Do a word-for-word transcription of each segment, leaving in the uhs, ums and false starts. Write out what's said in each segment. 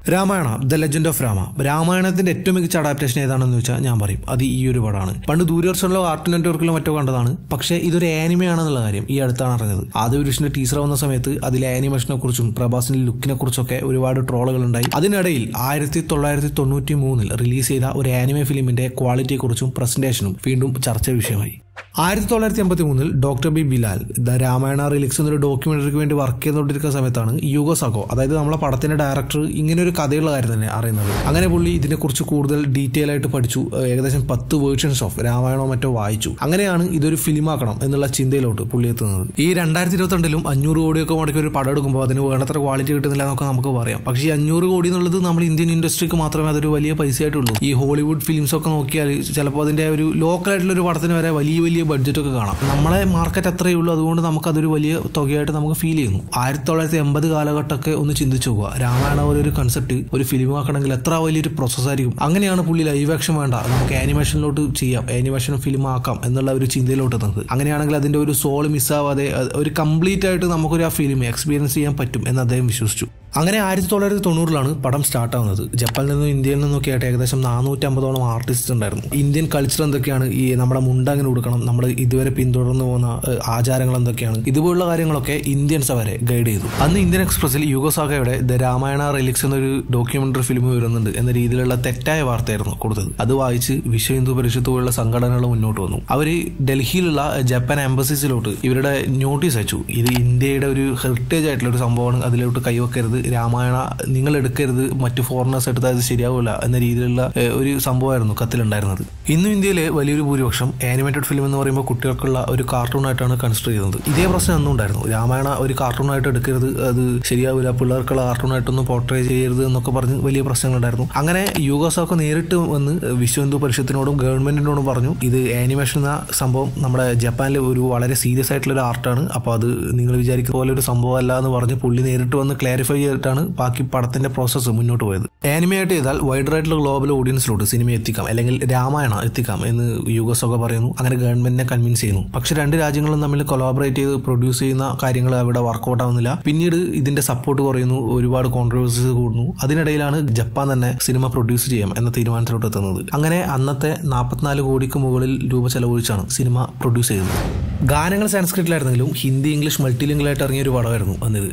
Ramayana the legend of Rama. രാമായണത്തിന്റെ ഏറ്റവും മികച്ച അഡാപ്റ്റേഷൻ ഏതാണെന്ന് വെച്ചാൽ ഞാൻ പറയും അത് ഈ ഒരു പടമാണ്. പണ്ട് ദൂരദർശനിലോ കാർട്ടൂൺ നെറ്റ്വർക്കിലോ മറ്റോ കണ്ടതാണ്. പക്ഷേ ഇതൊരു ആനിമയാണെന്നുള്ള കാര്യം ഈ അടുത്താണ് അറിഞ്ഞത്. ആദ്യ പുരുഷന്റെ ടീസർ വന്ന സമയത്ത് അതിലെ ആനിമേഷനെ കുറിച്ചും പ്രഭാസിന്റെ ലുക്കിനെ കുറിച്ചൊക്കെ ഒരുപാട് ട്രോളുകൾ ഉണ്ടായി. അതിനിടയിൽ ആയിരത്തി തൊള്ളായിരത്തി തൊണ്ണൂറ്റി മൂന്നിൽ റിലീസ് ചെയ്ത ഒരു ആനിമെ ഫിലിമിന്റെ ക്വാളിറ്റിയെ കുറിച്ചും പ്രസന്റേഷനും വീണ്ടും ചർച്ചാ വിഷയമായി. ആയിരത്തി തൊള്ളായിരത്തി എൺപത്തി മൂന്നിൽ doctor B Bilal the Ramayana relics എന്നൊരു ഡോക്യുമെന്ററിക്ക് വേണ്ടി വർക്ക് ചെയ്തുകൊണ്ടിരിക്കുന്ന സമയത്താണ് യുഗോ സഗോ, അതായത് നമ്മളെ പടത്തിന്റെ ഡയറക്ടർ, ഇങ്ങനെ ഒരു കഥയുള്ള കാര്യം തന്നെ അറിയുന്നത്. അങ്ങനെ പുള്ളി ഇതിനെക്കുറിച്ച് കൂടുതൽ ഡീറ്റെയിൽ ആയിട്ട് പഠിച്ചു. ഏകദേശം പത്ത് വേർഷൻസ് ഓഫ് രാമായണോ മറ്റോ വായിച്ചു. അങ്ങനെയാണ് ഇതൊരു ഫിലിമാക്കണം എന്നുള്ള ചിന്തയിലോട്ട് പുള്ളി എത്തുന്നത്. ഈ രണ്ടായിരത്തി ഇരുപത്തിരണ്ടിലും അഞ്ഞൂറ് കോടിയൊക്കെ മുടക്കി ഒരു പടം എടുക്കുമ്പോൾ അതിന് വേണ്ടത്ര ക്വാളിറ്റി കിട്ടുന്നില്ല എന്നൊക്കെ നമുക്ക് പറയാം. പക്ഷേ ഈ അഞ്ഞൂറ് കോടി എന്നുള്ളത് നമ്മൾ ഇന്ത്യൻ ഇൻഡസ്ട്രിക്ക് മാത്രമേ അതൊരു വലിയ പൈസ ആയിട്ടുള്ളൂ. ഈ ഹോളിവുഡ് ഫിലിംസ് ഒക്കെ നോക്കിയാൽ ചിലപ്പോൾ അതിന്റെ ഒരു ലോക്കലായിട്ടുള്ള ഒരു പടത്തിന് വരെ വലിയ വലിയ ബഡ്ജറ്റ് ഒക്കെ കാണാം. നമ്മളെ മാർക്കറ്റ് അത്രയേ ഉള്ളൂ. അതുകൊണ്ട് നമുക്കതൊരു വലിയ തുകയായിട്ട് നമുക്ക് ഫീൽ ചെയ്യുന്നു. ആയിരത്തി തൊള്ളായിരത്തി എൺപത് കാലഘട്ടമൊക്കെ ഒന്ന് ചിന്തിച്ചു നോക്കുക. രാമായണ ഒരു കൺസെപ്റ്റ് ഒരു ഫിലിം ആക്കണമെങ്കിൽ എത്ര വലിയൊരു പ്രോസസ് ആയിരിക്കും. അങ്ങനെയാണ് പുള്ളി ലൈവ് ആക്ഷൻ വേണ്ട, നമുക്ക് ആനിമേഷനിലോട്ട് ചെയ്യാം, ആനിമേഷൻ ഫിലിം ആക്കാം എന്നുള്ള ഒരു ചിന്തയിലോട്ട് എത്തുന്നത്. അങ്ങനെയാണെങ്കിൽ അതിന്റെ ഒരു സോൾ മിസ്സാവാതെ ഒരു കംപ്ലീറ്റ് ആയിട്ട് നമുക്കൊരു ആ ഫിലിം എക്സ്പീരിയൻസ് ചെയ്യാൻ പറ്റും എന്ന് അദ്ദേഹം വിശ്വസിച്ചു. അങ്ങനെ ആയിരത്തി തൊള്ളായിരത്തി തൊണ്ണൂറിലാണ് പടം സ്റ്റാർട്ട് ആവുന്നത്. ജപ്പാനിൽ നിന്നും ഇന്ത്യയിൽ നിന്നൊക്കെ ആയിട്ട് ഏകദേശം നാനൂറ്റി അമ്പതോളം ആർട്ടിസ്റ്റ് ഉണ്ടായിരുന്നു. ഇന്ത്യൻ കൾച്ചർ എന്തൊക്കെയാണ്, ഈ നമ്മുടെ മുണ്ട അങ്ങനെ കൊടുക്കണം, നമ്മൾ ഇതുവരെ പിന്തുടർന്നു പോകുന്ന ആചാരങ്ങൾ എന്തൊക്കെയാണ്, ഇതുപോലുള്ള കാര്യങ്ങളൊക്കെ ഇന്ത്യൻസ് അവരെ ഗൈഡ് ചെയ്തു. അന്ന് ഇന്ത്യൻ എക്സ്പ്രസിൽ യുഗോ സാഗയുടെ ദ രാമായണ റിലിക്സ് എന്നൊരു ഡോക്യുമെന്ററി ഫിലിം വരുന്നുണ്ട് എന്ന രീതിയിലുള്ള തെറ്റായ വാർത്തയായിരുന്നു കൊടുത്തത്. അത് വായിച്ച് വിശ്വ ഹിന്ദു പരിഷത്ത് പോലുള്ള സംഘടനകൾ മുന്നോട്ട് വന്നു. അവര് ഡൽഹിയിലുള്ള ജപ്പാൻ എംബസിസിലോട്ട് ഇവരുടെ നോട്ടീസ് അയച്ചു. ഇത് ഇന്ത്യയുടെ ഒരു ഹെറിറ്റേജ് ആയിട്ടുള്ള ഒരു സംഭവമാണ്, അതിലോട്ട് കൈവക്കരുത്, രാമായണ നിങ്ങൾ എടുക്കരുത്, മറ്റു ഫോറിനേഴ്സ് എടുത്താൽ അത് ശരിയാവില്ല എന്ന രീതിയിലുള്ള ഒരു സംഭവമായിരുന്നു കത്തിലുണ്ടായിരുന്നത്. ഇന്നും ഇന്ത്യയിലെ വലിയൊരു ഭൂരിപക്ഷം ആനിമേറ്റഡ് ഫിലിം എന്ന് പറയുമ്പോൾ കുട്ടികൾക്കുള്ള ഒരു കാർട്ടൂൺ ആയിട്ടാണ് കൺസിഡർ ചെയ്യുന്നത്. ഇതേ പ്രശ്നം അന്നും ഉണ്ടായിരുന്നു. രാമായണ ഒരു കാർട്ടൂൺ ആയിട്ട് എടുക്കരുത്, അത് ശരിയാവില്ല, പിള്ളേർക്കുള്ള കാർട്ടൂൺ ആയിട്ടൊന്നും പോർട്രേ ചെയ്യരുത് എന്നൊക്കെ പറഞ്ഞ് വലിയ പ്രശ്നങ്ങളുണ്ടായിരുന്നു. അങ്ങനെ യുഗോ സാഗോ നേരിട്ട് വന്ന് വിശ്വ ഹിന്ദു പരിഷത്തിനോടും ഗവൺമെന്റിനോടും പറഞ്ഞു, ഇത് ആനിമേഷൻ എന്ന സംഭവം നമ്മുടെ ജപ്പാനിൽ ഒരു വളരെ സീരിയസ് ആയിട്ടുള്ള ഒരു ആർട്ടാണ്, അപ്പോൾ അത് നിങ്ങൾ വിചാരിക്കുന്ന പോലെ ഒരു സംഭവം അല്ല എന്ന് പറഞ്ഞ് പുള്ളി നേരിട്ട് വന്ന് ക്ലാരിഫൈ ാണ് ബാക്കി പടത്തിന്റെ പ്രോസസ്സ് മുന്നോട്ട് പോയത്. ആനിമയായിട്ട് ചെയ്താൽ വൈഡർ ആയിട്ടുള്ള ഗ്ലോബൽ ഓഡിയൻസിലോട്ട് സിനിമ എത്തിക്കാം, അല്ലെങ്കിൽ രാമായണ എത്തിക്കാം എന്ന് യുഗോ സാഗോ പറയുന്നു. അങ്ങനെ ഗവൺമെന്റിനെ കൺവിൻസ് ചെയ്യുന്നു. പക്ഷെ രണ്ട് രാജ്യങ്ങളും തമ്മിൽ കൊളാബറേറ്റ് ചെയ്ത് പ്രൊഡ്യൂസ് ചെയ്യുന്ന കാര്യങ്ങൾ അവിടെ വർക്കൗട്ട് ആവുന്നില്ല. പിന്നീട് ഇതിന്റെ സപ്പോർട്ട് കുറയുന്നു, ഒരുപാട് കോൺട്രവേഴ്സീസ് കൂടുന്നു. അതിനിടയിലാണ് ജപ്പാൻ തന്നെ സിനിമ പ്രൊഡ്യൂസ് ചെയ്യാം എന്ന തീരുമാനത്തിലോട്ട് എത്തുന്നത്. അങ്ങനെ അന്നത്തെ നാൽപ്പത്തിനാല് കോടിക്ക് മുകളിൽ രൂപ ചെലവഴിച്ചാണ് സിനിമ പ്രൊഡ്യൂസ് ചെയ്തത്. ഗാനങ്ങൾ സാൻസ്ക്രിറ്റിലായിരുന്നെങ്കിലും ഹിന്ദി ഇംഗ്ലീഷ് മൾട്ടിലിംഗിലായിട്ട് ഇറങ്ങിയ ഒരു പടമായിരുന്നു അന്നിത്.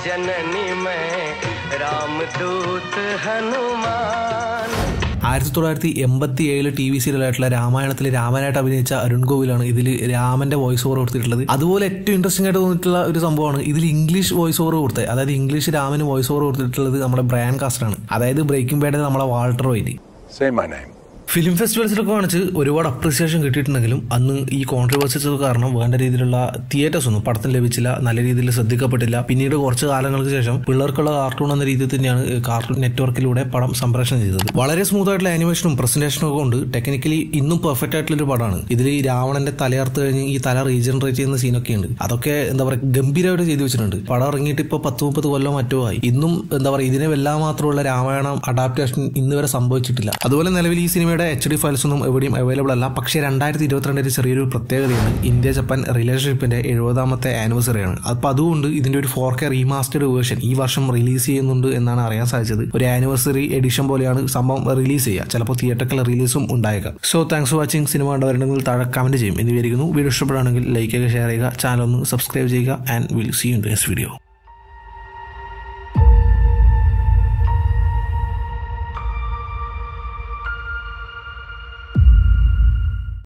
ആയിരത്തി തൊള്ളായിരത്തി എൺപത്തി ഏഴില് ടി വി സീരിയലായിട്ടുള്ള രാമായണത്തിൽ രാമനായിട്ട് അഭിനയിച്ച അരുൺ ഗോവിലാണ് ഇതിൽ രാമന്റെ വോയിസ് ഓവർ കൊടുത്തിട്ടുള്ളത്. അതുപോലെ ഏറ്റവും ഇൻട്രസ്റ്റിംഗ് ആയിട്ട് തോന്നിയിട്ടുള്ള ഒരു സംഭവമാണ് ഇതിൽ ഇംഗ്ലീഷ് വോയിസ് ഓവർ കൊടുത്തത്. അതായത് ഇംഗ്ലീഷ് രാമന് വോയിസ് ഓവർ കൊടുത്തിട്ടുള്ളത് നമ്മുടെ ബ്രയാൻ കാസ്റ്ററാണ്. അതായത് ബ്രേക്കിംഗ് ബാഡിൽ നമ്മളെ വാൾട്ടർ വൈറ്റി. ഫിലിം ഫെസ്റ്റിവൽസിലൊക്കെ കാണിച്ച് ഒരുപാട് അപ്രീസിയേഷൻ കിട്ടിയിട്ടുണ്ടെങ്കിലും അന്ന് ഈ കോൺട്രവേഴ്സീസ് കാരണം വേണ്ട രീതിയിലുള്ള തിയേറ്റേഴ്സ് ഒന്നും പടത്തിന് ലഭിച്ചില്ല, നല്ല രീതിയിൽ ശ്രദ്ധിക്കപ്പെട്ടില്ല. പിന്നീട് കുറച്ച് കാലങ്ങൾക്ക് ശേഷം പിള്ളേർക്കുള്ള കാർട്ടൂൺ എന്ന രീതിയിൽ തന്നെയാണ് കാർട്ടൂൺ നെറ്റ്വർക്കിലൂടെ പടം സംപ്രേഷണം ചെയ്തത്. വളരെ സ്മൂത്ത് ആയിട്ടുള്ള ആനിമേഷനും പ്രസന്റേഷനും ഒക്കെ കൊണ്ട് ടെക്നിക്കലി ഇന്നും പെർഫെക്റ്റ് ആയിട്ടുള്ള ഒരു പടമാണ്. ഇതിൽ ഈ രാവണന്റെ തലയർത്ത് കഴിഞ്ഞ് ഈ തല റീജനറേറ്റ് ചെയ്യുന്ന സീനൊക്കെ ഉണ്ട്. അതൊക്കെ എന്താ പറയുക ഗംഭീരമായിട്ട് ചെയ്തു വെച്ചിട്ടുണ്ട്. പടം ഇറങ്ങിയിട്ട് ഇപ്പോൾ പത്ത് മുപ്പത് കൊല്ലം മറ്റോ ആയി. ഇന്നും എന്താ പറയുക ഇതിനെ എല്ലാം മാത്രമുള്ള രാമായണം അഡാപ്റ്റേഷൻ ഇന്ന് വരെ സംഭവിച്ചിട്ടില്ല. അതുപോലെ നിലവിൽ ഈ സിനിമയുടെ എച്ച് ഡി ഫയൽസ് ഒന്നും എവിടെയും അവൈലബിൾ അല്ല. പക്ഷേ രണ്ടായിരത്തി ഇരുപത്തിരണ്ടിൽ ചെറിയൊരു പ്രത്യേകതയാണ്, ഇന്ത്യ ജപ്പാൻ റിലേഷൻഷിപ്പിന്റെ എഴുപതാമത്തെ ആനിവേഴ്സറിയാണ്. അപ്പോൾ അതുകൊണ്ട് ഇതിന്റെ ഒരു ഫോർ കെ റീമാസ്റ്റേഡ് വേർഷൻ ഈ വർഷം റിലീസ് ചെയ്യുന്നുണ്ട് എന്നാണ് അറിയാൻ സാധിച്ചത്. ഒരു ആനിവേഴ്സറി എഡിഷൻ പോലെയാണ് സംഭവം റിലീസ് ചെയ്യുക. ചിലപ്പോൾ തിയേറ്ററിൽ റിലീസും ഉണ്ടായേക്കാം. So thanks for watching. Cinema കണ്ടവരുണ്ടെങ്കിൽ താഴെ കമന്റ് ചെയ്യും എന്ന് വിചാരിക്കുന്നു. വീഡിയോ ഇഷ്ടപ്പെടുകയാണെങ്കിൽ ലൈക്ക് ചെയ്യുക, ഷെയർ ചെയ്യുക, ചാനൽ ഒന്ന് സബ്സ്ക്രൈബ് ചെയ്യുക. And will see you in the next video.